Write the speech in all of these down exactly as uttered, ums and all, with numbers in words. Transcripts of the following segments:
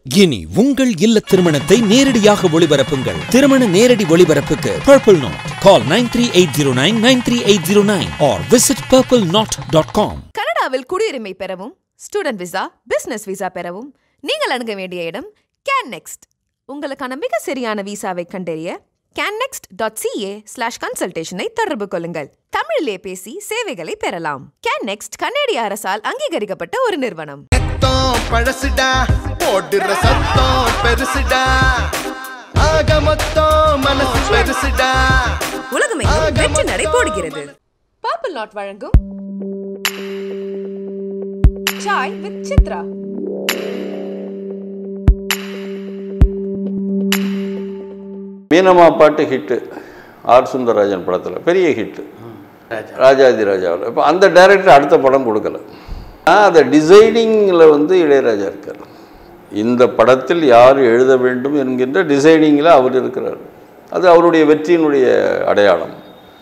இனி உங்கள் இல்ல திருமணத்தை நேரடியாக ஒளிபரப்புங்கள். திருமண நேரடி ஒளிபரப்புக்கு Purple Knot. Call nine three eight zero nine nine three eight zero nine or visit purple knot dot com. கனடாவில் குடியுரிமை பெறவும், ஸ்டூடெண்ட் விசா, பிசினஸ் விசா பெறவும் நீங்கள் அணுக வேண்டிய இடம் கேன்நெக்ஸ்ட். உங்களுக்கான மிக சரியான விசாவை கண்டறிய கேன்நெக்ஸ்ட் டாட் சிஏ ஸ்லாஷ் கன்சல்டேஷனை தொடர்பு கொள்ளுங்கள். தமிழிலே பேசி சேவைகளை பெறலாம். கேன்நெக்ஸ்ட் கனேடிய அரசால் அங்கீகரிக்கப்பட்ட ஒரு நிறுவனம். பழசுடா போடுற சத்தம் பெருசுடா ஆக மொத்தம் மனசு பெருசுடா. உலகமெங்கும் வெற்றி நடை போடுகிறது. பர்பிள் நாட் வழங்கும் சாய் வித் சித்ரா. மீனம்மா பாட்டு ஹிட்டு, ஆர் சுந்தரராஜன் படத்தில் பெரிய ஹிட்டு, ராஜாதி ராஜாவில். இப்போ அந்த டைரக்டர் அடுத்த படம் கொடுக்கல. அந்த டிசைனிங்கில் வந்து இளையராஜா இருக்கார். இந்த படத்தில் யார் எழுத வேண்டும் என்கின்ற டிசைனிங்கில் அவர் இருக்கிறார். அது அவருடைய வெற்றியினுடைய அடையாளம்.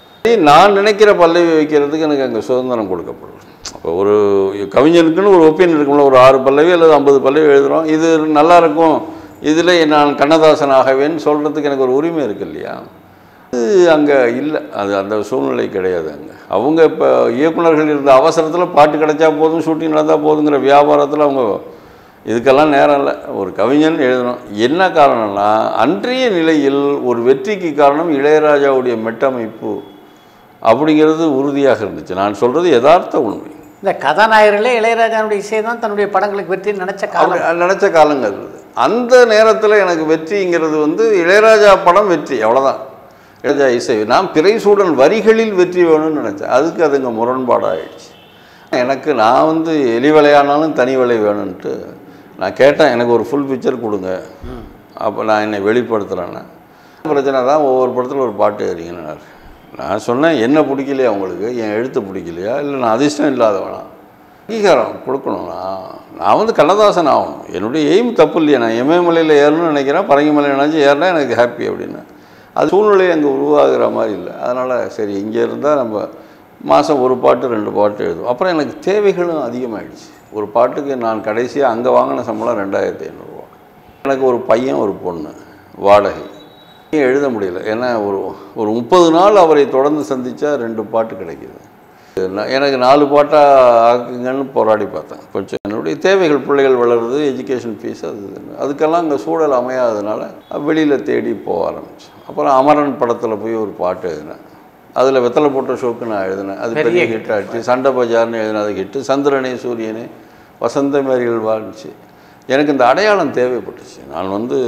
நான் நினைக்கிற பல்லவி வைக்கிறதுக்கு எனக்கு அங்கே சுதந்திரம் கொடுக்கப்படும். அப்போ ஒரு கவிஞனுக்குன்னு ஒரு ஒப்பீனியன் இருக்கும்ல, ஒரு ஆறு பல்லவி அல்லது ஐம்பது பல்லவி எழுதுகிறோம், இது நல்லாயிருக்கும், இதில் நான் கண்ணதாசன் ஆகவேன்னு சொல்கிறதுக்கு எனக்கு ஒரு உரிமை இருக்குது இல்லையா? அது அங்கே இல்லை, அது அந்த சூழ்நிலை கிடையாது. அங்கே அவங்க இப்போ இயக்குநர்கள் இருந்த அவசரத்தில் பாட்டு கிடைச்சா போதும், ஷூட்டிங் நடந்தால் போதுங்கிற வியாபாரத்தில் அவங்க இதுக்கெல்லாம் நேரம் இல்லை. ஒரு கவிஞன் எழுதணும். என்ன காரணம்னா, அன்றைய நிலையில் ஒரு வெற்றிக்கு காரணம் இளையராஜாவுடைய மெட்டமைப்பு அப்படிங்கிறது உறுதியாக இருந்துச்சு. நான் சொல்கிறது யதார்த்த உண்மை. இந்த கதாநாயகர்களே இளையராஜாவுடைய இசை தான் தன்னுடைய படங்களுக்கு வெற்றி நினச்ச காலம் நினச்ச காலங்கள் இருக்குது. அந்த நேரத்தில் எனக்கு வெற்றிங்கிறது வந்து இளையராஜா படம் வெற்றி, அவ்வளோதான். இளையராஜா இசை நான் பிறை சூடன் வரிகளில் வெற்றி வேணும்னு நினச்சேன். அதுக்கு அதுங்க முரண்பாடாகிடுச்சு. எனக்கு நான் வந்து எலி விளையானாலும் தனி விலை வேணும்ன்ட்டு நான் கேட்டேன், எனக்கு ஒரு ஃபுல் பிக்சர் கொடுங்க, அப்போ நான் என்னை வெளிப்படுத்துகிறேன்னா பிரச்சனை தான். ஒவ்வொரு படத்தில் ஒரு பாட்டு ஏறிங்கன்னார். நான் சொன்னேன், என்ன பிடிக்கலையா உங்களுக்கு, என் எழுத்து பிடிக்கலையா, இல்லை நான் அதிர்ஷ்டம் இல்லாதவனா, அங்கீகாரம் கொடுக்கணும்னா நான் வந்து கண்ணதாசன் ஆகணும். என்னுடைய எய்ம் தப்பு இல்லையா, நான் எமயமலையில் ஏறணும்னு நினைக்கிறேன், பரங்கிமலை நினச்சி ஏறினா எனக்கு ஹாப்பி அப்படின்னு. அது சூழ்நிலை அங்கே உருவாகிற மாதிரி இல்லை. அதனால் சரி, இங்கே இருந்தால் நம்ம மாதம் ஒரு பாட்டு ரெண்டு பாட்டு எழுதுவோம். அப்புறம் எனக்கு தேவைகளும் அதிகமாகிடுச்சு. ஒரு பாட்டுக்கு நான் கடைசியாக அங்கே வாங்கின சம்பளம் ரெண்டாயிரத்தி ஐநூறுரூவா. எனக்கு ஒரு பையன் ஒரு பொண்ணு, வாடகை, எழுத முடியல. ஏன்னா ஒரு ஒரு முப்பது நாள் அவரை தொடர்ந்து சந்தித்தா ரெண்டு பாட்டு கிடைக்கிது. எனக்கு நாலு பாட்டாக ஆக்குங்கன்னு போராடி பார்த்தேன். கொஞ்சம் என்னுடைய தேவைகள், பிள்ளைகள் வளருது, எஜுகேஷன் ஃபீஸ், அது அதுக்கெல்லாம் அங்கே சூழல் அமையாததுனால வெளியில் தேடி போக ஆரம்பித்தேன். அப்புறம் அமரன் படத்தில் போய் ஒரு பாட்டு எழுதினேன். அதில் வெத்தலை போட்ட ஷோக்கு நான் எழுதினேன். அது பெரிய ஹிட் ஆகிடுச்சு. சண்டை பஜார்னு எழுதினேன், அது ஹிட்டு. சந்திரனே சூரியனே வசந்த மேரிகள் வாழ்ந்துச்சு. எனக்கு இந்த அடையாளம் தேவைப்பட்டுச்சு. நான் வந்து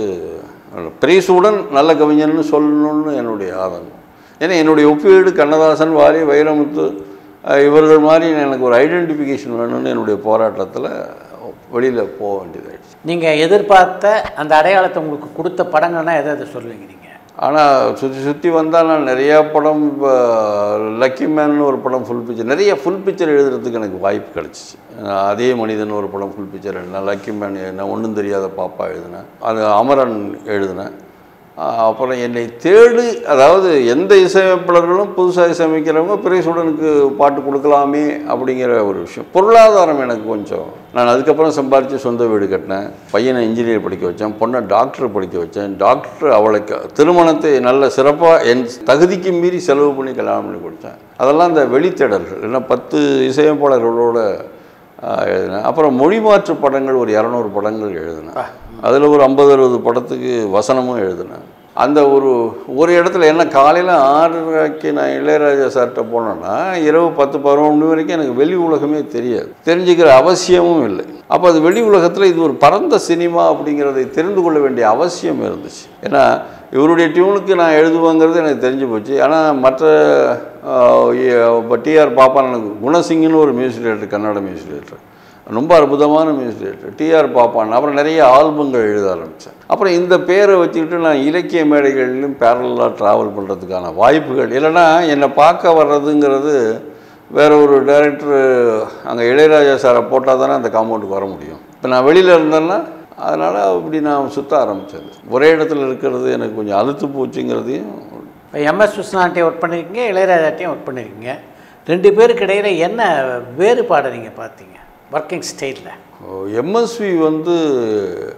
பிரைஸுடன் நல்ல கவிஞன்னு சொல்லணும்னு என்னுடைய ஆதங்கம். ஏன்னா என்னுடைய ஒப்பீடு கண்ணதாசன், வாரி, வைரமுத்து இவர்கள் மாதிரி எனக்கு ஒரு ஐடென்டிஃபிகேஷன் வேணும்னு என்னுடைய போராட்டத்தில் வெளியில் போக வேண்டியதாகிடுச்சு. நீங்கள் எதிர்பார்த்த அந்த அடையாளத்தை உங்களுக்கு கொடுத்த படங்கள்னா எதை எதை சொல்லுவீங்க நீங்கள்? ஆனால் சுற்றி சுற்றி வந்தால் நான் நிறையா படம், இப்போ லக்கி மேன்னு ஒரு படம் ஃபுல் பிக்சர், நிறைய ஃபுல் பிக்சர் எழுதுறதுக்கு எனக்கு வாய்ப்பு கிடச்சிச்சு. அதே மனிதன் ஒரு படம் ஃபுல் பிக்சர் எழுதினேன், லக்கி மேன் எழுதினேன், ஒன்றும் தெரியாத பாப்பா எழுதினேன், அது அமரன் எழுதினேன். அப்புறம் என்னை தேடி, அதாவது எந்த இசையமைப்பாளர்களும் புதுசாக இசையமைக்கிறவங்க பிரைஸுடனுக்கு பாட்டு கொடுக்கலாமே அப்படிங்கிற ஒரு விஷயம். பொருளாதாரம் எனக்கு கொஞ்சம், நான் அதுக்கப்புறம் சம்பாரித்து சொந்த வீடு கட்டினேன், பையனை இன்ஜினியர் படிக்க வச்சேன், பொண்ணை டாக்டர் படிக்க வச்சேன். டாக்டர் அவளுக்கு திருமணத்தை நல்ல சிறப்பாக என் தகுதிக்கு மீறி செலவு பண்ணி கல்யாணம் பண்ணி கொடுத்தேன். அதெல்லாம் இந்த வெளித்தேடல்கள். ஏன்னா பத்து இசையமைப்பாளர்களோட எழுதினேன். அப்புறம் மொழி மாற்று படங்கள் ஒரு இரநூறு படங்கள் எழுதினேன். அதில் ஒரு ஐம்பது அறுபது படத்துக்கு வசனமும் எழுதினேன். அந்த ஒரு ஒரு இடத்துல என்ன, காலையில் ஆறரைக்கு நான் இளையராஜா சார்கிட்ட போனேன்னா இரவு பத்து பதினொன்று மணி வரைக்கும் எனக்கு வெளி உலகமே தெரியாது, தெரிஞ்சுக்கிற அவசியமும் இல்லை. அப்போ அது வெளி உலகத்தில் இது ஒரு பரந்த சினிமா அப்படிங்கிறதை தெரிந்து கொள்ள வேண்டிய அவசியம் இருந்துச்சு. ஏன்னா இவருடைய டியூனுக்கு நான் எழுதுவேங்கிறது எனக்கு தெரிஞ்சு போச்சு. ஆனால் மற்ற இப்போ டிஆர் பாப்பான், எனக்கு குணசிங்னு ஒரு music director, Kannada music director, ரொம்ப அற்புதமான மியூசிக் டைரக்டர் டிஆர் பாப்பான். அப்புறம் நிறைய ஆல்பங்கள் எழுத ஆரம்பித்தேன். அப்புறம் இந்த பேரை வச்சுக்கிட்டு நான் இலக்கிய மேடைகளிலும் பேரலாக ட்ராவல் பண்ணுறதுக்கான வாய்ப்புகள், இல்லைன்னா என்னை பார்க்க வர்றதுங்கிறது வேறு ஒரு டைரக்டர் அங்கே இளையராஜா சாரை போட்டால் தானே அந்த காம்பவுண்டுக்கு வர முடியும். இப்போ நான் வெளியில் இருந்தேன்னா அதனால் அப்படி நான் சுற்ற ஆரம்பித்தது. ஒரே இடத்துல இருக்கிறது எனக்கு கொஞ்சம் அழுத்து போச்சுங்கிறதையும். இப்போ எம்எஸ்.Viswanathan ஒர்க் பண்ணியிருக்கீங்க, இளையராஜாட்டையும் ஒர்க் பண்ணியிருக்கீங்க. ரெண்டு பேருக்கு இடையில் என்ன வேறுபாடு நீங்கள் பார்த்தீங்க ஒர்க்கிங் ஸ்டைலில்? எம்எஸ்வி வந்து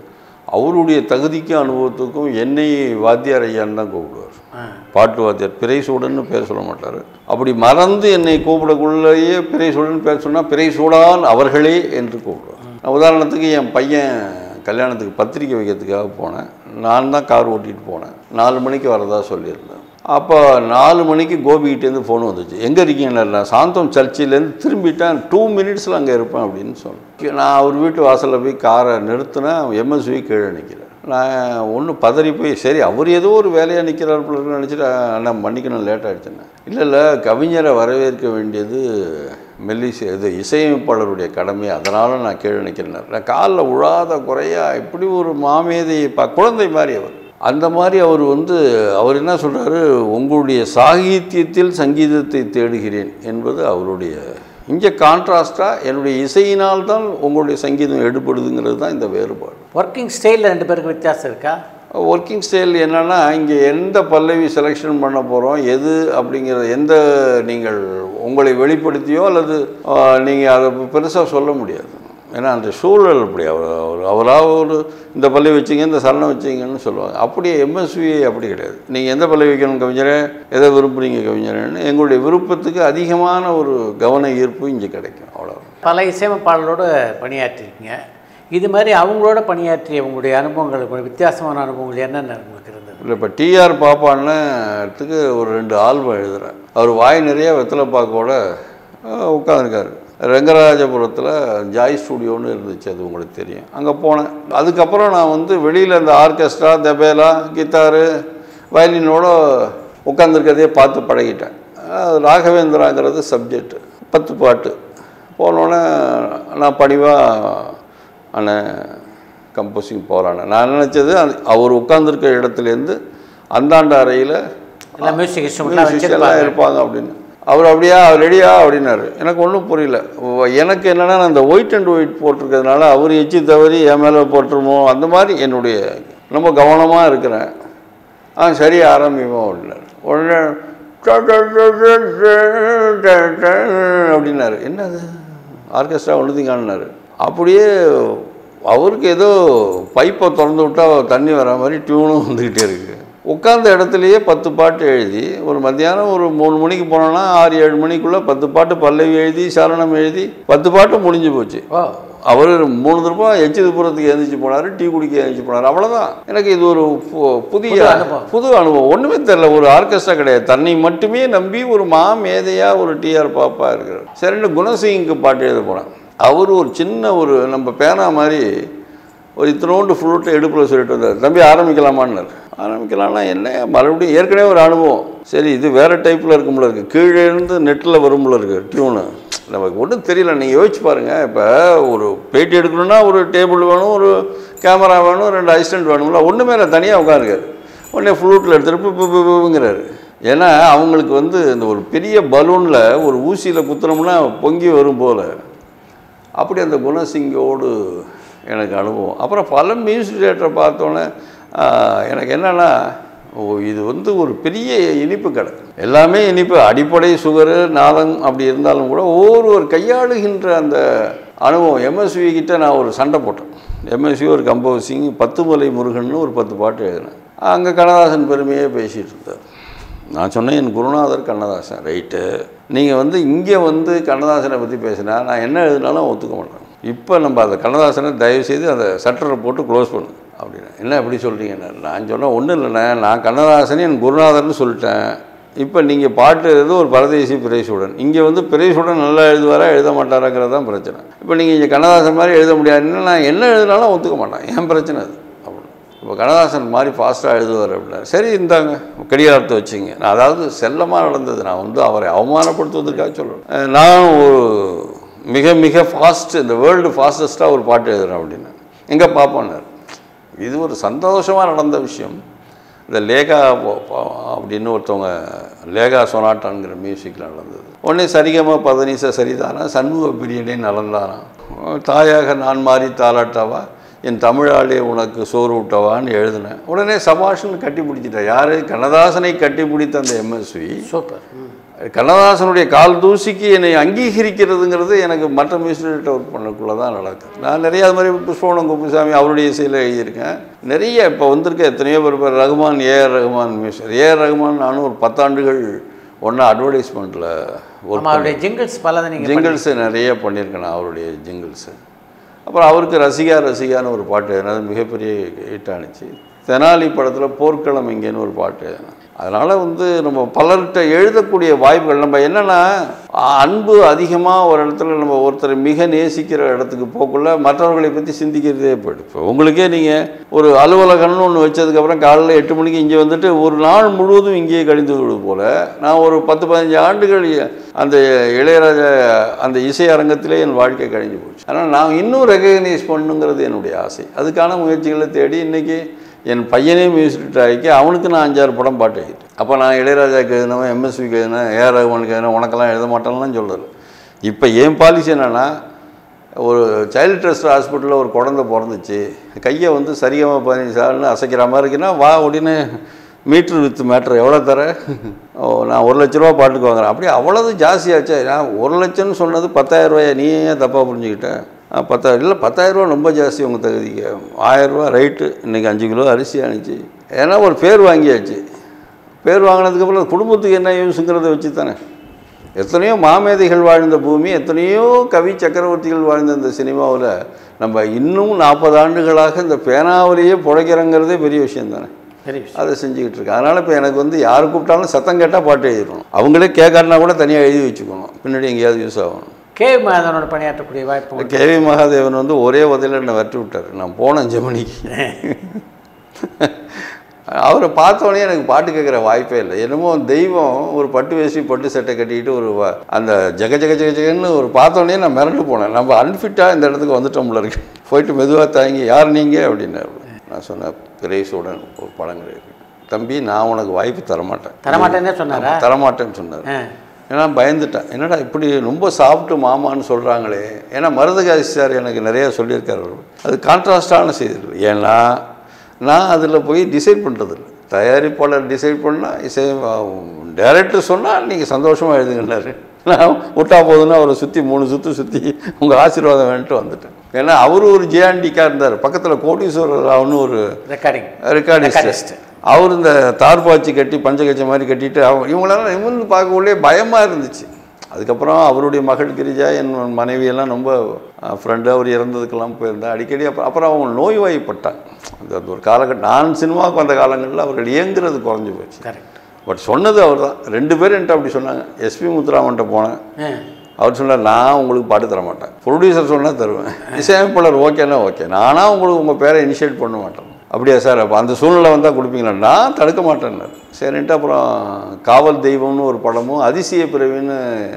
அவருடைய தகுதிக்கும் அனுபவத்துக்கும் என்னை வாத்தியார் ஐயான்னு தான் கூப்பிடுவார். பாட்டு வாத்தியார், பிறை சூடன்னு பேர் சொல்ல மாட்டார். அப்படி மறந்து என்னை கூப்பிடக்குள்ளேயே பிறை சூடன் பேர் சொன்னால் பிறை சூடான் அவர்களே என்று கூப்பிடுவார். உதாரணத்துக்கு என் பையன் கல்யாணத்துக்கு பத்திரிக்கை வைக்கிறதுக்காக போனேன். நான் தான் கார் ஓட்டிகிட்டு போனேன். நாலு மணிக்கு வரதா சொல்லியிருந்தேன். அப்போ நாலு மணிக்கு கோபிகிட்டேருந்து ஃபோன் வந்துச்சு. எங்கே இருக்கீங்கன்னு, நான் சாந்தம் சர்ச்சிலேருந்து திரும்பிட்டேன், டூ மினிட்ஸில் அங்கே இருப்பேன் அப்படின்னு சொன்னேன். நான் அவர் வீட்டு வாசலில் போய் காரை நிறுத்தினேன். எம்எஸ்வி கீழே நிற்கிறேன். நான் ஒன்று பதறி போய், சரி அவர் ஏதோ ஒரு வேலையாக நிற்கிறார் பிள்ளைன்னு நினச்சிட்டு நான் மன்னிக்கணும் லேட் ஆகிடுச்சுன்னு. இல்லை இல்லை, கவிஞரை வரவேற்க வேண்டியது மெல்லிசை இது இசையமைப்பாளருடைய கடமை, அதனால் நான் கீழே நிற்கிறேன். நான் காலில் உழாத குறையா இப்படி ஒரு மாமேதையை பா குழந்தை மாதிரி அவர். அந்த மாதிரி அவர் வந்து அவர் என்ன சொல்கிறாரு, உங்களுடைய சாகித்யத்தில் சங்கீதத்தை தேடுகிறேன் என்பது அவருடைய. இங்கே கான்ட்ராஸ்டாக என்னுடைய இசையினால் தான் உங்களுடைய சங்கீதம் எடுபடுதுங்கிறது தான் இந்த வேறுபாடு. ஒர்க்கிங் ஸ்டைலில் ரெண்டு பேருக்கு வித்தியாசம் இருக்கா? ஒர்க்கிங் ஸ்டைல் என்னென்னா, இங்கே எந்த பல்லவி செலெக்ஷன் பண்ண போகிறோம், எது அப்படிங்கிறது எந்த நீங்கள் உங்களை வெளிப்படுத்தியோ அல்லது நீங்கள் அதை பெருசாக சொல்ல முடியாது. ஏன்னா அந்த சூழல் அப்படி அவர் அவர் அவராக ஒரு இந்த பல்லவி வச்சிங்க, இந்த சரணம் வச்சிங்கன்னு சொல்லுவாங்க. அப்படியே எம்எஸ்வி அப்படி கிடையாது. நீங்கள் எந்த பல்லவி வைக்கணும் கவிஞரே, எதை விரும்புகிறீங்க கவிஞரேன்னு எங்களுடைய விருப்பத்துக்கு அதிகமான ஒரு கவன ஈர்ப்பு இங்கே கிடைக்கும். அவ்வளோ. பல இசையமைப்பாளரோடு பணியாற்றிருக்கீங்க. இது மாதிரி அவங்களோட பணியாற்றிய உங்களுடைய அனுபவங்கள், உங்களுடைய வித்தியாசமான அனுபவங்கள் என்னென்ன உங்களுக்கு இருந்தது? இல்லை, இப்போ டிஆர் பாப்பான்னத்துக்கு ஒரு ரெண்டு ஆல்பம் எழுதுகிறேன். அவர் வாய் நிறைய வெத்தலை பாக்கோட உட்காந்துருக்காரு. ரங்கராஜபுரத்தில் ஜாய் ஸ்டூடியோன்னு இருந்துச்சு, அது உங்களுக்கு தெரியும். அங்கே போனேன். அதுக்கப்புறம் நான் வந்து வெளியில் இந்த ஆர்கெஸ்ட்ரா, தபேலா, கித்தாரு, வயலினோட உட்காந்துருக்கிறதே பார்த்து பழகிட்டேன். ராகவேந்திராங்கிறது சப்ஜெக்டு, பத்து பாட்டு. போனோடனே நான் பணிவாக அண்ணன் கம்போசிங் போகிறானே நான் நினச்சது, அவர் உட்காந்துருக்க இடத்துலேருந்து அந்தாண்ட அறையில் மியூசிக் இன்ஸ்ட்ருமெண்ட்லாம் இருப்பாங்க அப்படின்னு. அவர் அப்படியா ரெடியா அப்படின்னாரு. எனக்கு ஒன்றும் புரியல. எனக்கு என்னென்னா, நான் இந்த ஒயிட் அண்ட் ஒயிட் போட்டிருக்கிறதுனால அவர் எச்சி தவறி என் மேலே போட்டுருமோ அந்த மாதிரி என்னுடைய ரொம்ப கவனமாக இருக்கிறேன். ஆ சரி ஆரம்பிப்போம் அப்படின்னாரு. உடனே அப்படின்னாரு. என்னது ஆர்கெஸ்ட்ரா ஒன்றுதிங்கான்னாரு. அப்படியே அவருக்கு ஏதோ பைப்பை திறந்து விட்டால் தண்ணி வர மாதிரி டியூனும் வந்துக்கிட்டே இருக்குது. உட்கார்ந்த இடத்துலையே பத்து பாட்டு எழுதி, ஒரு மத்தியானம் ஒரு மூணு மணிக்கு போனோன்னா ஆறு ஏழு மணிக்குள்ளே பத்து பாட்டு பல்லவி எழுதி சரணம் எழுதி பத்து பாட்டு முடிஞ்சு போச்சு. அவர் மூணு திருப்பா எச்சிதுபுரத்துக்கு எழுந்திரிச்சு போனார், டீ குடிக்க எழுந்திரிச்சு போனார். அவ்வளோதான். எனக்கு இது ஒரு புதிய புது அனுபவம். ஒன்றுமே தெரியல. ஒரு ஆர்கெஸ்ட்ரா கிடையாது, தன்னை மட்டுமே நம்பி ஒரு மா மேதையாக ஒரு டிஆர் பாப்பா இருக்கிறார். சரின்னு குணசிங்க்கு பாட்டு எழுத போனேன். அவர் ஒரு சின்ன ஒரு நம்ம பேனா மாதிரி ஒரு இத்தனோண்டு ஃப்ளூட்டை எடுப்பில் சொல்லிட்டு வந்தார். தம்பி ஆரம்பிக்கலாமான்னார். ஆரம்பிக்கலாம்னா என்ன, மறுபடியும் ஏற்கனவே ஒரு அனுபவம். சரி இது வேறு டைப்பில் இருக்கும்ல இருக்குது, கீழே இருந்து நெட்டில் வரும்ல இருக்குது டியூனு. நமக்கு ஒன்றும் தெரியல. நீங்கள் யோசிச்சு பாருங்கள். இப்போ ஒரு பேட்டி எடுக்கணுன்னா ஒரு டேபிள் வேணும், ஒரு கேமரா வேணும், ரெண்டு அசிஸ்டண்ட் வேணும்ல. ஒன்றுமே இல்லை, தனியாக உட்காந்துருக்காரு. உடனே ஃப்ளூட்டில் எடுத்துகிட்டு புங்கிறாரு. ஏன்னா அவங்களுக்கு வந்து இந்த ஒரு பெரிய பலூனில் ஒரு ஊசியில் குத்துனோம்னா பொங்கி வரும் போல். அப்படி அந்த குணசிங்கோடு எனக்கு அனுபவம். அப்புறம் பல மியூசிக் டேரக்டரை பார்த்தோன்னே எனக்கு என்னென்னா, ஓ இது வந்து ஒரு பெரிய இனிப்பு கடை. எல்லாமே இனிப்பு, அடிப்படை சுகரு நாதம் அப்படி இருந்தாலும் கூட ஒவ்வொரு கையாளுகின்ற அந்த அனுபவம். எம்எஸ்வி கிட்ட நான் ஒரு சண்டை போட்டேன். எம்எஸ்வி ஒரு கம்போசிங் பத்துமலை முருகன்னு ஒரு பத்து பாட்டு எழுதினேன். அங்கே கண்ணதாசன் பெருமையே பேசிகிட்டு இருந்தார். நான் சொன்னேன், என் குருநாதர் கண்ணதாசன். ரைட்டு, நீங்கள் வந்து இங்கே வந்து கண்ணதாசனை பற்றி பேசினா நான் என்ன எழுதினாலும் ஒத்துக்க மாட்டேன். இப்போ நம்ம அந்த கண்ணதாசனை தயவுசெய்து அந்த சட்டரை போட்டு க்ளோஸ் பண்ணு அப்படின்னா. என்ன எப்படி சொல்கிறீங்கண்ணா? நான் சொன்னேன், ஒன்றும் இல்லைண்ணே, நான் கண்ணதாசனே என் குருநாதர்னு சொல்லிட்டேன். இப்போ நீங்கள் பாட்டு எழுது ஒரு பரதேசி பிறைசூடன், இங்கே வந்து பிறைசூடன் நல்லா எழுதுவாரா எழுத மாட்டாராங்கிறது தான் பிரச்சனை. இப்போ நீங்கள் இங்கே கண்ணதாசன் மாதிரி எழுத முடியாதுன்னு நான் என்ன எழுதினாலும் ஒத்துக்க மாட்டேன். என் பிரச்சனை அது. அப்படின்னு இப்போ கண்ணதாசன் மாதிரி ஃபாஸ்ட்டாக எழுதுவார் அப்படின்னா, சரி இந்தாங்க கடிகாரத்தை வச்சுங்க. நான் அதாவது செல்லமாக நடந்தது. நான் வந்து அவரை அவமானப்படுத்துவதற்காக சொல்கிறேன். நான் ஒரு மிக மிக ஃபாஸ்ட், இந்த வேர்ல்டு ஃபாஸ்டஸ்ட்டாக ஒரு பாட்டு எழுதுறேன் அப்படின்னு. எங்கே பார்ப்போன்னார். இது ஒரு சந்தோஷமாக நடந்த விஷயம். இந்த லேகா அப்படின்னு ஒருத்தவங்க லேகா சொனாட்டான்ங்கிற மியூசிக்கில் நடந்தது. உடனே சரிகமா பதனிச சரிதானா, சண்முக பிரியனே நலந்தானா, தாயாக நான் மாறி தாலாட்டாவா, என் தமிழாலே உனக்கு சோறு விட்டவான்னு எழுதினேன். உடனே சபாஷ்னு கட்டி பிடிச்சிட்டேன். யார்? கண்ணதாசனை கட்டி பிடித்த அந்த எம்எஸ்வி. சூப்பர். கண்ணதாசனுடைய கால் தூசிக்கு என்னை அங்கீகரிக்கிறதுங்கிறது எனக்கு மற்ற மியூசிக்கிட்ட ஒர்க் பண்ணக்குள்ளே தான் நடக்குது. நான் நிறைய அது மாதிரி புஷ்பவனம் குப்புசாமி அவருடைய இசையில் எழுதியிருக்கேன். நிறைய இப்போ வந்திருக்க எத்தனையோ பேர் பேர் ரகுமான் ஏஆர் ரகுமான் மியூசிக் ஏஆர் ரகுமான் நானும் ஒரு பத்தாண்டுகள் ஒன்றா அட்வர்டைஸ்மெண்ட்டில் ஒர்க் அவருடைய ஜிங்கிள்ஸ் பல ஜிங்கிள்ஸு நிறைய பண்ணியிருக்கேன் நான் அவருடைய ஜிங்கிள்ஸு. அப்புறம் அவருக்கு ரசிகா ரசிகான்னு ஒரு பாட்டு அது மிகப்பெரிய ஹிட் ஆனிச்சு. தெனாலி படத்தில் போர்க்களம் இங்கேன்னு ஒரு பாட்டு. அதனால் வந்து நம்ம பலர்கிட்ட எழுதக்கூடிய வாய்ப்புகள் நம்ம என்னென்னா அன்பு அதிகமாக ஒரு இடத்துல நம்ம ஒருத்தர் மிக நேசிக்கிற இடத்துக்கு போக்குள்ள மற்றவர்களை பற்றி சிந்திக்கிறதே போய்டும். இப்போ உங்களுக்கே நீங்கள் ஒரு அலுவலகம்னு ஒன்று வச்சதுக்கப்புறம் காலையில் எட்டு மணிக்கு இங்கே வந்துட்டு ஒரு நாள் முழுவதும் இங்கேயே கழிந்து விடுவது போல் நான் ஒரு பத்து பதினஞ்சு ஆண்டுகள் அந்த இளையராஜா அந்த இசை அரங்கத்திலே என் வாழ்க்கை கழிஞ்சு போச்சு. ஆனால் நான் இன்னும் ரெகக்னைஸ் பண்ணுங்கிறது என்னுடைய ஆசை. அதுக்கான முயற்சிகளை தேடி இன்றைக்கி என் பையனே மியூசிக் ஆகி அவனுக்கு நான் அஞ்சாறு படம் பாட்டு எழுதிட்டேன். அப்போ நான் இளையராஜாவுக்கு எழுதினவன் எம்எஸ்விக்கு எழுதினேன் ஏஆர் ரகுமானுக்கு எழுதினேன் உனக்கெல்லாம் எழுத மாட்டேன்லாம் சொல்கிறது. இப்போ என் பாலிசி என்னென்னா ஒரு சைல்டு ட்ரஸ்ட் ஹாஸ்பிட்டலில் ஒரு குழந்தை பிறந்துச்சு கையை வந்து சரிகமாக பதினஞ்சு சார்னு அசைக்கிற மாதிரி இருக்குன்னா வா உடனே மீட்ரு வித் மேட்ரு எவ்வளோ தர ஓ நான் ஒரு லட்ச ரூபா பாட்டுக்கு வாங்குறேன். அப்படியே அவ்வளோது ஜாஸ்தியாச்சா நான் ஒரு லட்சம்னு சொன்னது பத்தாயிரம் ரூபாயா நீ ஏன் தப்பாக புரிஞ்சுக்கிட்டேன் பத்தாயிரம் இல்லை பத்தாயிரரூவா ரொம்ப ஜாஸ்தி உங்கள் தகுதிக்கு ஆயிரரூவா ரைட்டு இன்றைக்கி அஞ்சு கிலோ அரிசி ஆணிச்சு ஏன்னா ஒரு பேர் வாங்கியாச்சு. பேர் வாங்கினதுக்கப்புறம் குடும்பத்துக்கு என்ன யூஸுங்கிறத வச்சு தானே எத்தனையோ மாமேதைகள் வாழ்ந்த பூமி எத்தனையோ கவி சக்கரவர்த்திகள் வாழ்ந்த இந்த சினிமாவில் நம்ம இன்னும் நாற்பது ஆண்டுகளாக இந்த பேனாவிலேயே புழைக்கிறங்கிறதே பெரிய விஷயம் தானே. அதை செஞ்சுக்கிட்டு இருக்கேன். அதனால் இப்போ எனக்கு வந்து யார் கூப்பிட்டாலும் சத்தம் கேட்டால் பாட்டு எழுதிடணும். அவங்களே கேட்காட்டினா கூட தனியாக எழுதி வச்சுக்கணும் பின்னாடி எங்கேயாவது யூஸ் ஆகணும். கேவி மகாதேவனோட பணியாற்றக்கூடிய வாய்ப்பு கேவி மகாதேவன் வந்து ஒரே உதவியில் என்னை வெட்டி விட்டார். நான் போனேன் ஜெமினிக்கு அவரை பார்த்தோன்னே எனக்கு பாட்டு கேட்குற வாய்ப்பே இல்லை. என்னமோ தெய்வம் ஒரு பட்டு வேஷ்டி பட்டு சட்டை கட்டிக்கிட்டு ஒரு அந்த ஜக ஜக ஜக ஜகன்னு ஒரு பார்த்தோன்னே நான் மிரண்டு போனேன். நம்ம அன்ஃபிட்டாக இந்த இடத்துக்கு வந்துட்டோம்ல இருக்கு போயிட்டு மெதுவாக தாங்கி யார் நீங்கள் அப்படின்னாரு. நான் சொன்னேன் பிறை சூடன் ஒரு படங்கள் இருக்கு தம்பி நான் உனக்கு வாய்ப்பு தரமாட்டேன் தரமாட்டேன்னு சொன்னாரா தரமாட்டேன்னு சொன்னார். ஏன்னா பயந்துட்டேன் என்னடா இப்படி ரொம்ப சாப்பிட்டு மாமான்னு சொல்கிறாங்களே. ஏன்னா மருதகாசி சார் எனக்கு நிறையா சொல்லியிருக்காரு. அது கான்ட்ராஸ்டான செய்திகள். ஏன்னா நான் அதில் போய் டிசைட் பண்ணுறதில்ல. தயாரிப்பாளர் டிசைட் பண்ணால் இசை டைரக்டர் சொன்னால் நீங்கள் சந்தோஷமாக எழுதுங்கன்னாரு. நான் விட்டா போதுன்னா அவரை சுற்றி மூணு சுற்று சுற்றி உங்கள் ஆசீர்வாதம் வேணுட்டு வந்துட்டேன். ஏன்னா அவரு ஒரு ஜேஆன்டிக்காக இருந்தார். பக்கத்தில் கோடீஸ்வரர் ராவ்னு ஒரு ரெக்கார்டிங் ரெக்கார்டிஸ்ட் அவர் இந்த தார்பாச்சி கட்டி பஞ்சகச்ச மாதிரி கட்டிட்டு அவங்க இவங்களெல்லாம் நிமிர்ந்து பார்க்கக்குள்ளே பயமாக இருந்துச்சு. அதுக்கப்புறம் அவருடைய மகள் கிரிஜா என் மனைவியெல்லாம் ரொம்ப ஃப்ரெண்டு அவர் இறந்ததுக்கெல்லாம் போயிருந்தேன் அடிக்கடி. அப்புறம் அப்புறம் அவங்க நோய்வாய்ப்பட்டாங்க. அந்த ஒரு காலகட்டம் நான் சினிமாவுக்கு வந்த காலங்களில் அவர்கள் இயங்குறது குறைஞ்சி போச்சு. கரெக்ட். பட் சொன்னது அவர் தான். ரெண்டு பேரும் என்கிட்ட அப்படி சொன்னாங்க. எஸ்பி முத்துராமன்ட்ட போனேன். அவர் சொன்னார் நான் உங்களுக்கு பாட்டு தர மாட்டேன் ப்ரொடியூசர் சொன்னால் தருவேன் இசையமைப்பாளர் ஓகேன்னா ஓகே நானாக உங்களுக்கு உங்கள் பேரை இனிஷியேட் பண்ண மாட்டேன். அப்படியா சார் அப்போ அந்த சூழ்நிலை வந்தால் கொடுப்பீங்களா நான் தடுக்க மாட்டேன்னார். சரின்ட்டு அப்புறம் காவல் தெய்வம்னு ஒரு படமும் அதிசய பிறவின்னு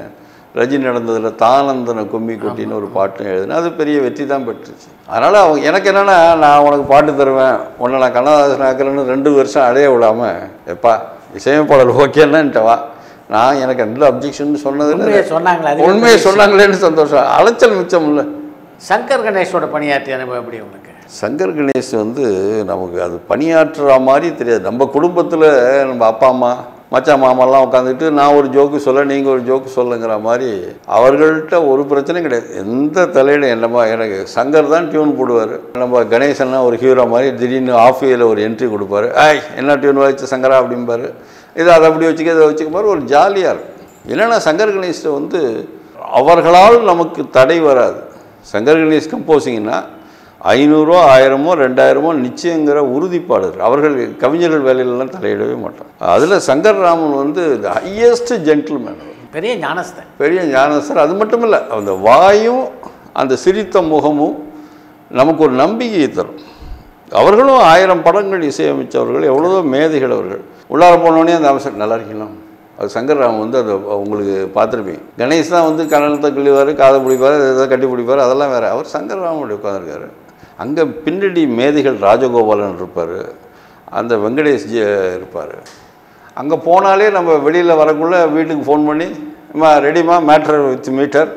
ரஜினி நடந்ததில் தானந்தனை கும்மி கொட்டின்னு ஒரு பாட்டும் எழுதுனேன். அது பெரிய வெற்றி தான் பெற்றுச்சு. அதனால் அவங்க எனக்கு என்னென்னா நான் உனக்கு பாட்டு தருவேன் உன்னை நான் கண்ணதாசன் ஆக்கிறேன்னு ரெண்டு வருஷம் அடைய விடாமல் எப்பா இசையமைப்பாளர் ஓகேன்னான்ட்டு வா நான் எனக்கு எந்த அப்ஜெக்ஷன் சொன்னதில்லை சொன்னாங்களே உண்மையை சொன்னாங்களேன்னு சந்தோஷம் அலைச்சல் மிச்சம் இல்லை. சங்கர் கணேஷோட பணியாற்றிய அனுபவம் எப்படி உங்களுக்கு? சங்கர் கணேஷ் வந்து நமக்கு அது பணியாற்றுற மாதிரி தெரியாது. நம்ம குடும்பத்தில் நம்ம அப்பா அம்மா மச்சான் மாமாலாம் உட்காந்துட்டு நான் ஒரு ஜோக்கு சொல்ல நீங்கள் ஒரு ஜோக்கு சொல்லுங்கிற மாதிரி அவர்கள்ட்ட ஒரு பிரச்சனையும் கிடையாது. எந்த தலையில் என்னமா எனக்கு சங்கர் தான் டியூன் போடுவார். நம்ம கணேசன்னா ஒரு ஹீரோ மாதிரி திடீர்னு ஆஃப் இயரில் ஒரு என்ட்ரி கொடுப்பாரு. ஆய் என்ன டியூன் வாய்ச்சி சங்கரா அப்படிம்பாரு. இதை அதை அப்படி வச்சுக்க இதை வச்சுக்க மாதிரி ஒரு ஜாலியாக இருக்கும். இல்லைன்னா சங்கர் கணேஷை வந்து அவர்களால் நமக்கு தடை வராது. சங்கர் கணேஷ் கம்போசிங்னா ஐநூறுரூவா ஆயிரமோ ரெண்டாயிரமோ நிச்சயங்கிற உறுதிப்பாடு. அவர்கள் கவிஞர்கள் வேலையிலலாம் தலையிடவே மாட்டாங்க. அதில் சங்கர் ராமன் வந்து ஹையஸ்ட் ஜென்டில்மேன் பெரிய ஞானஸ்தன் பெரிய ஞானஸ்தர். அது மட்டும் இல்லை அந்த வாயும் அந்த சிரித்த முகமும் நமக்கு ஒரு நம்பிக்கையை தரும். அவர்களும் ஆயிரம் படங்கள் இசையமைச்சவர்கள் எவ்வளவோ மேதைகள் அவர்கள். உள்ளார போனோடனே அந்த அவசரம் நல்லா இருக்கலாம். அது சங்கர் ராமன் வந்து அதை உங்களுக்கு பார்த்துருப்பீங்க. கணேஷ் தான் வந்து கணத்தை கிள்ளிவார் காதை பிடிப்பார் எதாவது கட்டி பிடிப்பார் அதெல்லாம் வேறு. அவர் சங்கர் ராமனுடைய உட்காந்துருக்காரு. அங்கே பின்னடி மேதைகள் ராஜகோபாலன் இருப்பார். அந்த வெங்கடேஷ் ஜி இருப்பார். அங்கே போனாலே நம்ம வெளியில் வரக்குள்ளே வீட்டுக்கு ஃபோன் பண்ணி அம்மா ரெடிமா மேட்ரு வித் மீட்டர்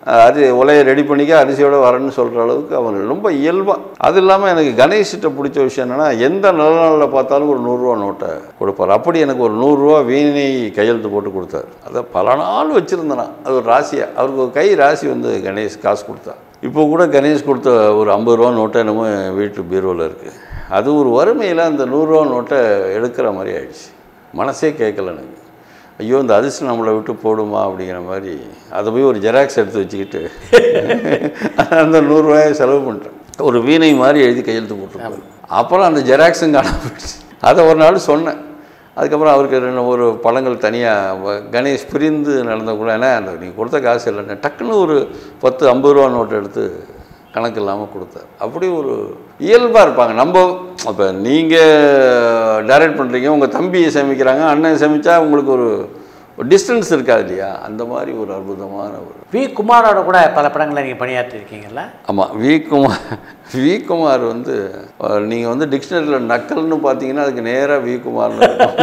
அது உலையை ரெடி பண்ணிக்க அரிசியோட வரேன்னு சொல்கிற அளவுக்கு அவன் ரொம்ப இயல்பாக. அது இல்லாமல் எனக்கு கணேஷ்கிட்ட பிடிச்ச விஷயம் என்னென்னா எந்த நல்ல நாளில் பார்த்தாலும் ஒரு நூறுரூவா நோட்டை கொடுப்பார். அப்படி எனக்கு ஒரு நூறுரூவா வீணை கையெழுத்து போட்டு கொடுத்தாரு. அதை பல நாள் வச்சுருந்தேனா, அது ஒரு ராசியாக. அவருக்கு ஒரு கை ராசி வந்து கணேஷ் காசு கொடுத்தா. இப்போ கூட கணேஷ் கொடுத்த ஒரு ஐம்பது ரூபா நோட்டை என்னமோ வீட்டு பீரோவில் இருக்குது. அது ஒரு வறுமையில் அந்த நூறுரூவா நோட்டை எடுக்கிற மாதிரி ஆயிடுச்சு. மனசே கேட்கல எனக்கு. ஐயோ இந்த அதிர்ஷ்டம் நம்மளை விட்டு போடுமா அப்படிங்கிற மாதிரி அதை போய் ஒரு ஜெராக்ஸ் எடுத்து வச்சுக்கிட்டு அந்த நூறுரூவாயை செலவு பண்ணிட்டேன். ஒரு வீணை மாதிரி எழுதி கையெழுத்து போட்டுருக்காங்க. அப்புறம் அந்த ஜெராக்ஸும் காணாம போயிடுச்சு. அதை ஒரு நாள் சொன்னேன். அதுக்கப்புறம் அவருக்கு ரெண்டு ஒரு பழங்கள் தனியாக கணேஷ் பிரிந்து நடந்த கூட ஏன்னா அந்த நீங்கள் கொடுத்த காசு இல்லைன்னு டக்குன்னு ஒரு பத்து ஐம்பது ரூபா நோட்டை எடுத்து கணக்கு இல்லாமல் கொடுத்தார். அப்படி ஒரு இயல்பாக இருப்பாங்க. நம்ம இப்போ நீங்கள் டைரக்ட் பண்ணுறீங்க, உங்கள் தம்பியை சேமிக்கிறாங்க, அண்ணன் சேமித்தா உங்களுக்கு ஒரு டிஸ்டன்ஸ் இருக்காது இல்லையா? அந்த மாதிரி ஒரு அற்புதமான ஒரு வி குமாரோட கூட பல படங்களை நீங்கள் பணியாற்றிருக்கீங்களா? ஆமாம். வி குமார் வி குமார் வந்து நீங்கள் வந்து டிக்ஷனரியில் நக்கல்னு பார்த்தீங்கன்னா அதுக்கு நேராக வி குமார்னு இருக்கும்.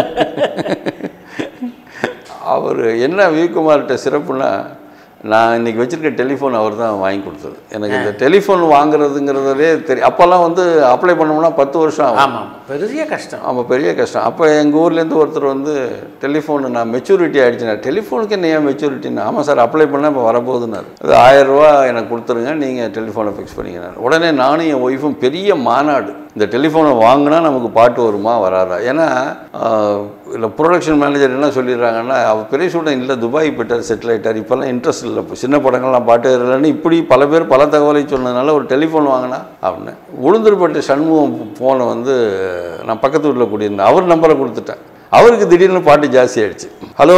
அவர் என்ன வி குமார்கிட்ட சிறப்புனா, நான் இன்றைக்கி வச்சுருக்க டெலிஃபோன் அவர் தான் வாங்கி கொடுத்தது எனக்கு. இந்த டெலிஃபோன் வாங்குறதுங்கிறதே தெரியும். அப்போல்லாம் வந்து அப்ளை பண்ணோம்னா பத்து வருஷம் ஆகும். ஆமாம், பெரிய கஷ்டம். ஆமாம், பெரிய கஷ்டம். அப்போ எங்கள் ஊர்லேருந்து ஒருத்தர் வந்து டெலிஃபோனு நான் மெச்சூரிட்டி ஆகிடுச்சுனா, டெலிஃபோனுக்கு என்ன ஏன் மெச்சூரிட்டின்னு? ஆமாம் சார், அப்ளை பண்ணால் இப்போ வரப்போகுதுன்னாரு. அது ஆயிரரூவா எனக்கு கொடுத்துருங்க, நீங்கள் டெலிஃபோனை ஃபிக்ஸ் பண்ணிக்கிறார். உடனே நானும் என் ஒய்ஃபும் பெரிய மாநாடு. இந்த டெலிஃபோனை வாங்கினா நமக்கு பாட்டு வருமா வராதா? ஏன்னா இல்லை ப்ரொடக்ஷன் மேனேஜர் என்ன சொல்லிடுறாங்கன்னா, அவர் பெரிய ஸ்டூடெண்ட் இல்லை, துபாய் போயிட்டார், செட்டில் ஆகிட்டார், இப்போல்லாம் இன்ட்ரெஸ்ட் இல்லை, இப்போ சின்ன படங்கள்லாம் பாட்டு இல்லைன்னு இப்படி பல பேர் பல தகவலை சொன்னதுனால ஒரு டெலிஃபோன் வாங்கினா அப்படின்னு. உளுந்தூர்பேட்டை சண்முகம் ஃபோனை வந்து நான் பக்கத்து வீட்டில் கூட்டியிருந்தேன். அவர் நம்பரை கொடுத்துட்டேன். அவருக்கு திடீர்னு பாட்டு ஜாஸ்தி ஆகிடுச்சு. ஹலோ,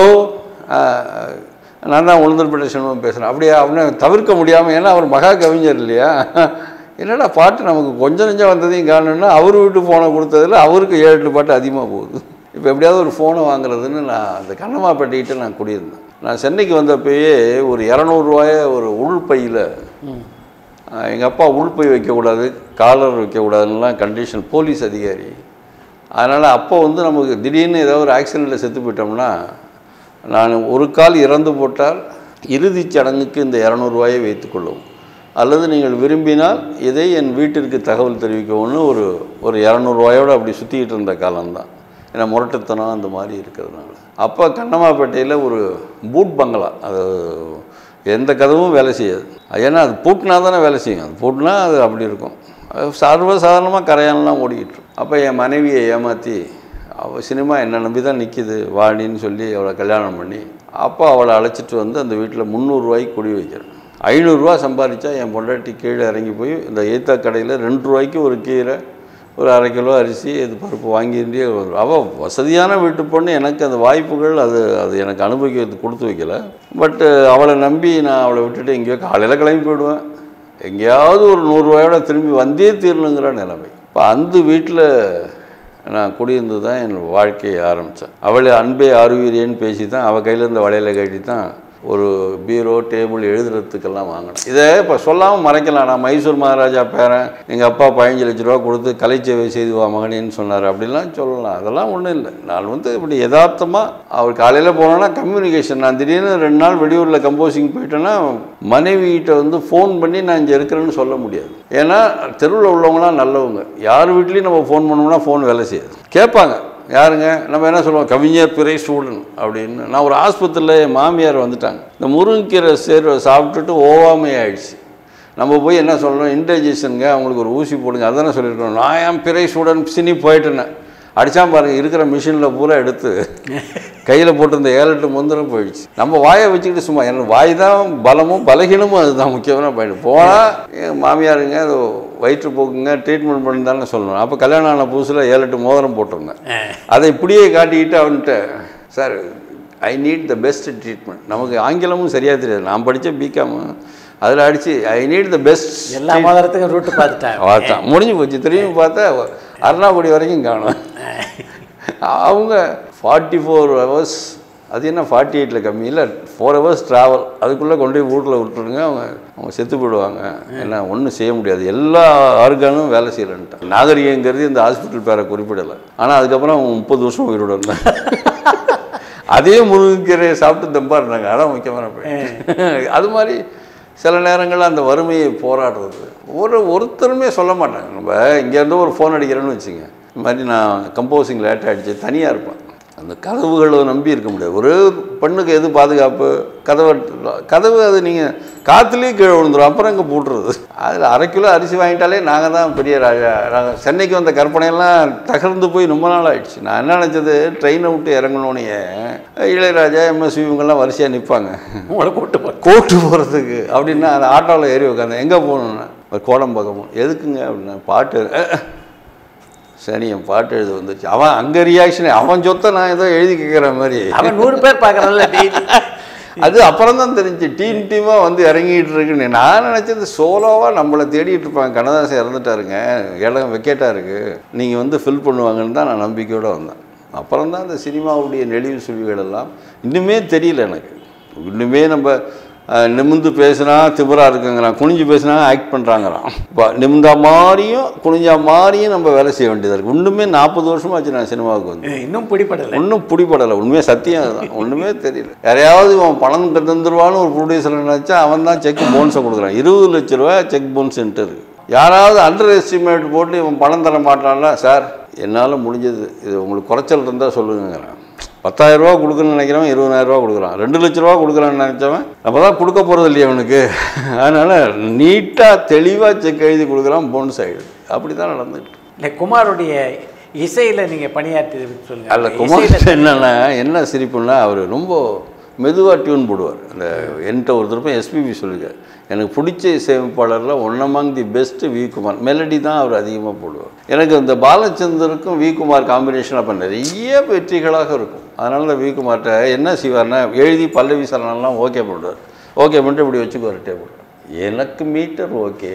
நான் தான் உளுந்தூர்பேட்டை சண்முகம் பேசுகிறேன். அப்படியே அவனை தவிர்க்க முடியாமல், ஏன்னா அவர் மகா கவிஞர் இல்லையா, என்னடா பாட்டு நமக்கு கொஞ்சம் நெஞ்சம் வந்ததையும் காணணும்னா அவர் வீட்டு ஃபோனை கொடுத்ததில் அவருக்கு ஏழு எட்டு பாட்டு அதிகமாக போகுது. இப்போ எப்படியாவது ஒரு ஃபோனை வாங்குறதுன்னு நான் அந்த கண்ணம்மாப்பேட்டைக்கிட்ட நான் குடியிருந்தேன். நான் சென்னைக்கு வந்தப்பயே ஒரு இரநூறுவாய ஒரு உள்பையில், எங்கள் அப்பா உள்பை வைக்கக்கூடாது, காலர் வைக்கக்கூடாதுன்னெலாம் கண்டிஷன், போலீஸ் அதிகாரி. அதனால் அப்போ வந்து நமக்கு திடீர்னு ஏதாவது ஒரு ஆக்சிடெண்ட்டில் செத்து போயிட்டோம்னா, நான் ஒரு கால் இறந்து போட்டால் இறுதிச் சடங்குக்கு இந்த இரநூறுவாயை வைத்துக்கொள்ளவும், அல்லது நீங்கள் விரும்பினால் இதை என் வீட்டிற்கு தகவல் தெரிவிக்கவும்னு ஒரு ஒரு இரநூறுவாயோடு அப்படி சுற்றிக்கிட்டு இருந்த காலம்தான். ஏன்னா முரட்டுத்தனம் அந்த மாதிரி இருக்கிறதுனால. அப்போ கண்ணம்மாப்பேட்டையில் ஒரு பூட் பங்களா, அது எந்த கதவும் வேலை செய்யாது. ஏன்னா அது பூட்டினா தானே வேலை செய்யும். அது பூட்டினா அது அப்படி இருக்கும். சர்வசாதாரணமாக கரையானலாம் ஓடிக்கிட்டு இருக்கும். அப்போ என் மனைவியை ஏமாற்றி, அவள் சினிமா என்ன நம்பி தான் நிற்கிது, வாடின்னு சொல்லி அவளை கல்யாணம் பண்ணி, அப்போ அவளை அழைச்சிட்டு வந்து அந்த வீட்டில் முந்நூறுரூவாய்க்கு குடி வைக்கிறேன். ஐநூறுரூவா சம்பாதிச்சா என் பொண்டாட்டி கீழே இறங்கி போய் இந்த ஏத்தா கடையில் ரெண்டு ரூபாய்க்கு ஒரு கீரை, ஒரு அரை கிலோ அரிசி, இது பருப்பு வாங்கிட்டே வரும். அவள் வசதியான வீட்டு பொண்ணு. எனக்கு அந்த வாய்ப்புகள் அது அது எனக்கு அனுபவிக்கிறது கொடுத்து வைக்கல. பட்டு அவளை நம்பி நான் அவளை விட்டுட்டு எங்கேயோ காலையில் கிளம்பி போயிடுவேன். எங்கேயாவது ஒரு நூறுரூவாயோட திரும்பி வந்தே தீரணுங்கிற நிலைமை. இப்போ அந்த வீட்டில் நான் குடியிருந்து தான் என் வாழ்க்கையை ஆரம்பித்தேன். அவளை அன்பே ஆறுவீரியன்னு பேசி தான் அவள் கையில் இருந்த வளையலை கட்டி தான் ஒரு பீரோ டேபிள் எழுதுறதுக்கெல்லாம் வாங்கினேன். இதை இப்போ சொல்லாமல் மறைக்கலாம். நான் மைசூர் மகாராஜா பேரன், எங்கள் அப்பா பதினஞ்சு லட்ச ரூபா கொடுத்து கலைச்சேவை செய்து வா மகனேன்னு சொன்னார் அப்படிலாம் சொல்லலாம். அதெல்லாம் ஒன்றும் இல்லை. நான் வந்து இப்படி யதார்த்தமாக அவர் காலையில் போனோன்னா கம்யூனிகேஷன். நான் திடீர்னு ரெண்டு நாள் வெளியூரில் கம்போசிங் போயிட்டேன்னா மனைவிகிட்ட வந்து ஃபோன் பண்ணி நான் இங்கே இருக்கிறேன்னு சொல்ல முடியாது. ஏன்னா தெருவில் உள்ளவங்களாம் நல்லவங்க. யார் வீட்லேயும் நம்ம ஃபோன் பண்ணோம்னா ஃபோன் வேலை செய்யாது. கேட்பாங்க, யாருங்க, நம்ம என்ன சொல்லுவோம், கவிஞர் பிறை ஸ்டூடெண்ட் அப்படின்னு. நான் ஒரு ஆஸ்பத்திரியில் என் மாமியார் வந்துட்டாங்க. இந்த முருங்கைக்கீரை சேர்வை சாப்பிட்டுட்டு ஓவாமை ஆயிடுச்சு. நம்ம போய் என்ன சொல்லணும், இன்டைஜஷனுங்க, அவங்களுக்கு ஒரு ஊசி போடுங்க, அதானே சொல்லியிருக்கோம். நான் ஏன் பிறை ஸ்டூடெண்ட் சினி போயிட்டேன்னேன். அடித்தான் பாருங்கள், இருக்கிற மிஷினில் பூரா எடுத்து கையில் போட்டிருந்த ஏழு எட்டு முந்திரம் போயிடுச்சு. நம்ம வாயை வச்சுக்கிட்டு சும்மா, எனக்கு வாய் தான் பலமும் பலகீனமும் அதுதான் முக்கியமான போயிட்டு போனால் எங்கள் மாமியாருங்க அது வயிற்றுப்போக்குங்க ட்ரீட்மெண்ட் பண்ணி தானே சொல்லணும். அப்போ கல்யாணம் ஆன புதுசில் ஏழு எட்டு மோதிரம் போட்டிருந்தேன். அதை இப்படியே காட்டிக்கிட்டு அவன்கிட்ட, sir I need the best treatment. நமக்கு ஆங்கிலமும் சரியாக தெரியாது, நான் படித்த பிகாமு, அதில் அடித்து ஐ நீட் த பெஸ்ட். எல்லா மோதிரத்துக்கும் ரூட்டு பார்த்துட்டேன். பார்த்தேன், முடிஞ்சு போச்சு. திரும்பி பார்த்தா அருணாக்குடி வரைக்கும் காணும். அவங்க ஃபார்ட்டி ஃபோர் ஹவர்ஸ், அது என்ன ஃபார்ட்டி எயிட்டில் கம்மி இல்லை, ஃபோர் ஹவர்ஸ் ட்ராவல், அதுக்குள்ளே கொண்டு போய் வீட்டில் விட்டுருங்க, அவங்க அவங்க செத்து போயிடுவாங்க. ஏன்னா ஒன்றும் செய்ய முடியாது, எல்லா ஆர்கானும் வேலை செய்யலன்ட்டான். நாகரிகங்கிறது இந்த ஹாஸ்பிட்டல் பேரை குறிப்பிடலை. ஆனால் அதுக்கப்புறம் அவங்க முப்பது வருஷம் உயிரோட இருந்தாங்க. அதே முருங்கைக்கீரையை சாப்பிட்டு தம்பா இருந்தாங்க. அதான் முக்கியமான போய் அது மாதிரி சில நேரங்களில் அந்த வறுமையை போராடுறது ஒரு ஒருத்தருமே சொல்ல மாட்டாங்க. நம்ம இங்கேருந்து ஒரு ஃபோன் அடிக்கிறேன்னு வச்சுங்க, இந்த மாதிரி நான் கம்போசிங் லேட்டாக அடித்து தனியாக இருப்பேன். அந்த கதவுகளை நம்பி இருக்க முடியாது. ஒரு பெண்ணுக்கு எது பாதுகாப்பு? கதவை கதவு அது நீங்கள் காற்றுலேயே கீழே விழுந்துடும், அப்புறம் இங்கே போட்டுறது. அதில் அரை கிலோ அரிசி வாங்கிட்டாலே நாங்கள் தான் பெரிய ராஜா. நாங்கள் சென்னைக்கு வந்த கற்பனையெல்லாம் தகர்ந்து போய் ரொம்ப நாள் ஆகிடுச்சு. நான் என்ன நினச்சது, ட்ரெயினை விட்டு இறங்கணுன்னே இளையராஜா எம்எஸ் இவங்கெல்லாம் வரிசையாக நிற்பாங்க உங்களை கூட்டு போ கூட்டு போகிறதுக்கு அப்படின்னா அந்த ஆட்டோவில் ஏறி உட்காந்து எங்கே போகணுன்னா கோடம்பாக்கம். எதுக்குங்க அப்படின்னா பாட்டு சரி என் பாட்டு எழுத வந்துச்சு. அவன் அங்கே ரியாக்ஷன், அவன் சொத்தை நான் ஏதோ எழுதி கேட்குற மாதிரி. அவன் நூறு பேர் பார்க்குறான்ல டெய்லி. அது அப்புறம் தான் தெரிஞ்சு டீம் டீமாக வந்து இறங்கிட்டு இருக்குன்னு. நான் நினச்சது சோலோவாக நம்மளை தேடிட்டு இருப்பாங்க. கண்ணதாசன் இறந்துட்டாருங்க, இடம் வெக்கேட்டாக இருக்குது, நீங்கள் வந்து ஃபில் பண்ணுவாங்கன்னு தான் நான் நம்பிக்கையோடு வந்தேன். அப்புறம் தான் இந்த சினிமாவுடைய நெளிவு சுழிவுகள் எல்லாம் இன்னுமே தெரியல எனக்கு. இன்னுமே நம்ம நிமிந்து பேசுனா திமிரா இருக்குங்கிறான், குனிஞ்சு பேசுனா ஆக்ட் பண்ணுறாங்கிறான். இப்போ நிமிந்தா மாதிரியும் குனிஞ்சா மாதிரியும் நம்ம வேலை செய்ய வேண்டியதாக இருக்குது. ஒன்றுமே நாற்பது வருஷமாக ஆச்சு நான் சினிமாவுக்கு வந்து, இன்னும் பிடிப்படலை இன்னும் பிடிப்படலை உண்மையே சத்தியம் அதுதான். ஒன்றுமே தெரியல. யாரையாவது இவன் பணம் தந்துருவான்னு ஒரு ப்ரொடியூசர் நினச்சா அவன் தான் செக் போன்ஸை கொடுக்குறான். இருபது லட்ச ரூபா செக் போன்ஸ் இருக்குது. யாராவது அண்டர் எஸ்டிமேட் போட்டு இவன் பணம் தர மாட்டான்ல, சார் என்னால் முடிஞ்சது இது உங்களுக்கு குறைச்சல் இருந்தால் சொல்லுங்கிறான். பத்தாயிரரூபா கொடுக்குறேன்னு நினைக்கிறவன் இருபதாயிரரூபா கொடுக்குறான். ரெண்டு லட்ச ரூபா கொடுக்குறான்னு நினச்சவன் நம்ம தான் கொடுக்க போகிறது இல்லையா அவனுக்கு. அதனால் நீட்டாக தெளிவாக செக் எழுதி கொடுக்குறான், போனஸ் ஆகிடுது. அப்படி தான் நடந்துட்டு. இல்லை குமாருடைய இசையில் நீங்கள் பணியாற்றி சொல்லுங்கள். அல்ல குமார் என்னென்னா என்ன சிரிப்புன்னா, அவர் ரொம்ப மெதுவாக டியூன் போடுவார். அந்த என்கிட்ட ஒரு திருப்பம் எஸ்பிபி சொல்லியிருக்கார், எனக்கு பிடிச்ச இசையமைப்பாளரில் one among the best V Kumar. Melody தான் அவர் அதிகமாக போடுவார். எனக்கு இந்த பாலச்சந்தருக்கும் வி குமார் காம்பினேஷன் அப்போ நிறைய வெற்றிகளாக இருக்கும். அதனால தான் வி குமார்கிட்ட என்ன செய்வார்னா, எழுதி பல்லவி சரணம்லாம் ஓகே பண்ணுவார். ஓகே பண்ணிட்டு இப்படி வச்சுக்குவார் டேபிள். எனக்கு மீட்டர் ஓகே,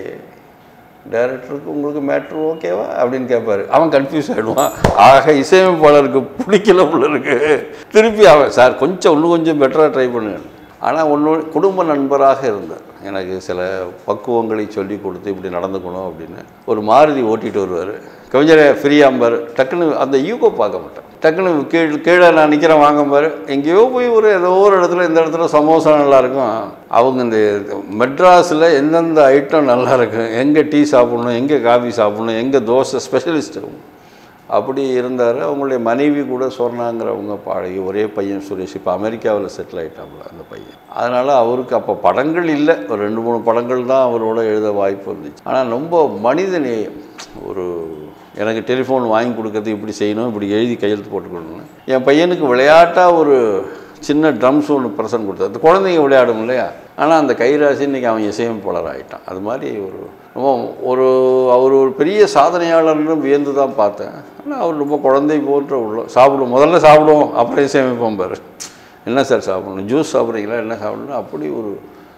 டைரக்டருக்கு உங்களுக்கு மேட்ரு ஓகேவா அப்படின்னு கேட்பார். அவன் கன்ஃபியூஸ் ஆகிடுவான். ஆக இசையமைப்பாளருக்கு பிடிக்கல பிள்ளைருக்கு. திருப்பி அவன் சார் கொஞ்சம் இன்னும் கொஞ்சம் பெட்டராக ட்ரை பண்ணுங்க. ஆனால் ஒன்று குடும்ப நண்பராக இருந்தார். எனக்கு சில பக்குவங்களை சொல்லி கொடுத்து இப்படி நடந்துக்கணும் அப்படின்னு. ஒரு மாருதி ஓட்டிகிட்டு வருவார், கவிஞரை ஃப்ரீயாம்பார். டக்குன்னு அந்த யூகோ பார்க்க மாட்டேன். டக்குன்னு கீழே கீழே நான் நிற்கிறேன் வாங்கம்பார். எங்கேயோ போய் ஒரு ஏதோ ஒரு இடத்துல இந்த இடத்துல சமோசா நல்லாயிருக்கும். அவங்க இந்த மெட்ராஸில் எந்தெந்த ஐட்டம் நல்லாயிருக்கும், எங்கே டீ சாப்பிட்ணும், எங்கே காஃபி சாப்பிட்ணும், எங்கே தோசை ஸ்பெஷலிஸ்ட்டு அப்படி இருந்தார். அவங்களுடைய மனைவி கூட சொன்னாங்கிறவங்க பாடகி, ஒரே பையன் சுரேஷ், இப்போ அமெரிக்காவில் செட்டில் ஆகிட்டாப்புல அந்த பையன். அதனால் அவருக்கு அப்போ படங்கள் இல்லை, ஒரு ரெண்டு மூணு படங்கள் தான் அவரோட எழுத வாய்ப்பு இருந்துச்சு. ஆனால் ரொம்ப மனிதநேயம். ஒரு எனக்கு டெலிஃபோன் வாங்கி கொடுக்கறது இப்படி செய்யணும், இப்படி எழுதி கையெழுத்து போட்டுக்கணும்னு. என் பையனுக்கு விளையாட்டாக ஒரு சின்ன ட்ரம்ஸ் ஒன்று ப்ரெசன்ட் கொடுத்தாரு. அந்த குழந்தைங்க விளையாடும் இல்லையா, ஆனால் அந்த கைராசி இன்றைக்கி அவன் இசையமைப்பாளர் ஆகிட்டான். அது மாதிரி ஒரு ரொம்ப ஒரு அவர் ஒரு பெரிய சாதனையாளர்னு வியந்து தான் பார்த்தேன். ஆனால் அவர் ரொம்ப குழந்தை போன்ற உள்ள சாப்பிடுவோம், முதல்ல சாப்பிடுவோம் அப்புறம் இசையமைப்போம் பாரு. என்ன சார் சாப்பிடணும், ஜூஸ் சாப்பிட்றீங்களா, என்ன சாப்பிடணும், அப்படி ஒரு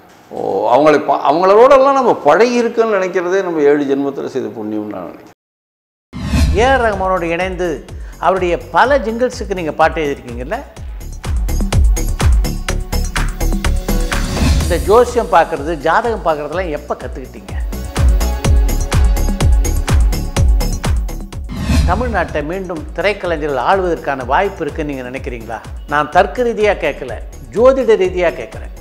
அவங்களை பா அவங்களோடலாம் நம்ம பழகி இருக்குன்னு நினைக்கிறதே நம்ம ஏழு ஜென்மத்தில் செய்த புண்ணியம்னு நான் நினைக்கிறேன். ஏ ஆர் ரஹ்மானோடு இணைந்து அவருடைய பல ஜிங்கிள்ஸுக்கு நீங்கள் பாட்டு எழுதியிருக்கீங்கல்ல. இந்த ஜோசியம் பார்க்குறது, ஜாதகம் பார்க்குறதெல்லாம் எப்போ கற்றுக்கிட்டீங்க? தமிழ்நாட்டை மீண்டும் திரைக்கலைஞர்கள் ஆளுவதற்கான வாய்ப்பு இருக்குன்னு நீங்கள் நினைக்கிறீங்களா? நான் தர்க்க ரீதியாக கேட்கல, ஜோதிட ரீதியாக கேட்குறேன்.